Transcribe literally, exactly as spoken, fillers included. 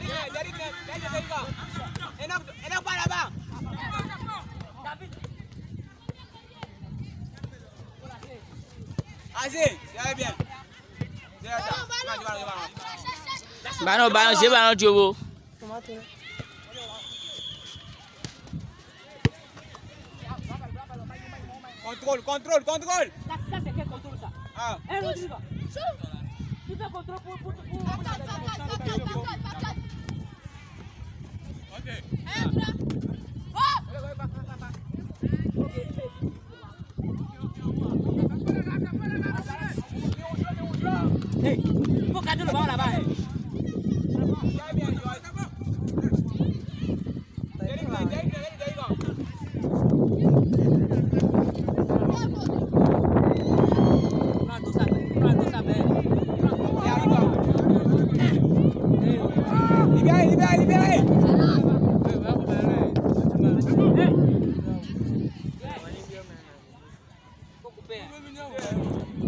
Enak pas là-bas. Así, ya bien. Bano, bano, c'est bano, tu vois. Contrôle, contrôle, contrôle. Ça, ça c'est quel contrôle ça? Ah. Eh, Rodrigo. Tu fais contrôle pour pour pour. Ok. Hey, il faut garder le ballon là-bas. Libérez, libérez, libérez. Faut couper.